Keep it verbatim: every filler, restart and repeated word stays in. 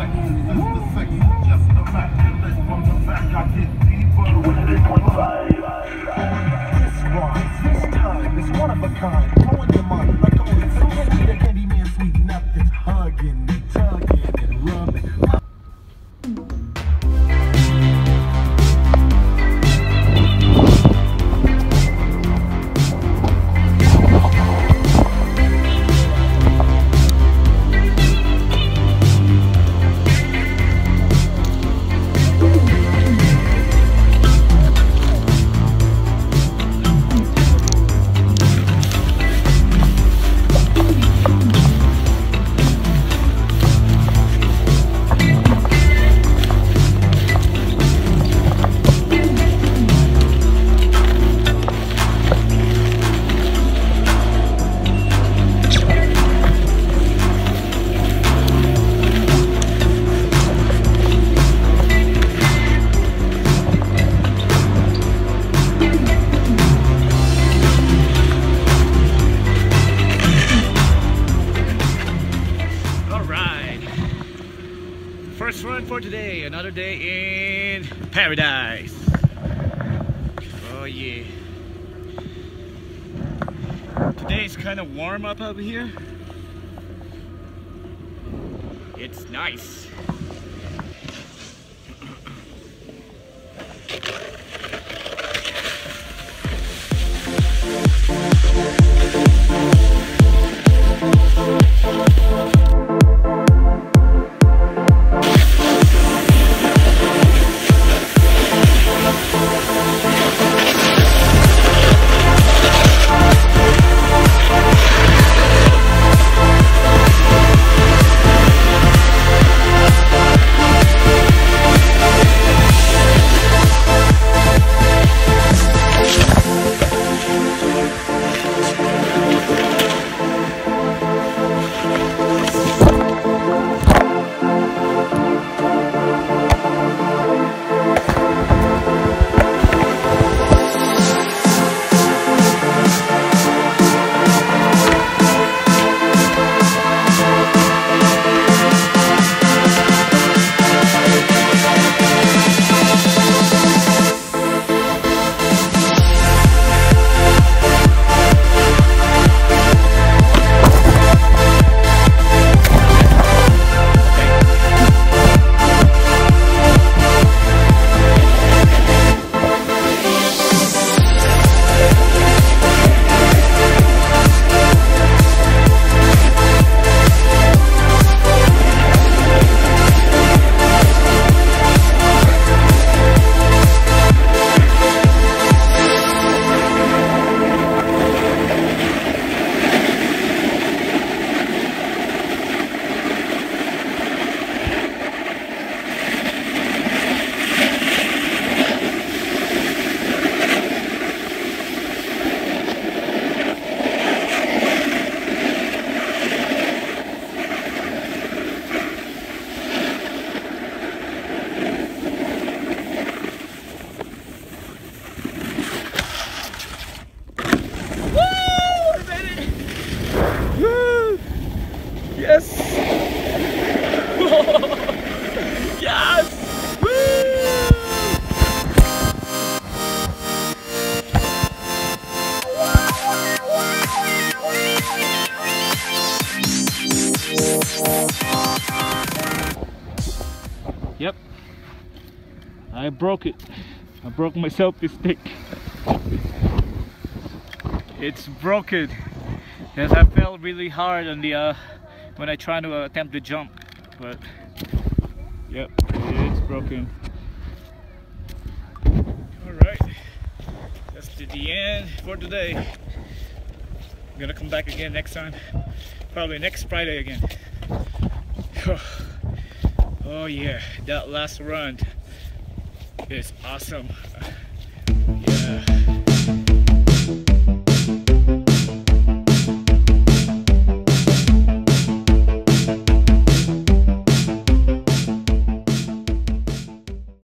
First run for today, another day in paradise. Oh yeah. Today is kind of warm up over here. It's nice. Yes! Yes! Woo! Yep, I broke it. I broke my selfie stick. It's broken. Yes, I fell really hard on the uh, when I try to uh, attempt the jump, but yep, it's broken. Alright, that's to the end for today. I'm gonna come back again next time, probably next Friday again. Oh yeah, that last run is awesome.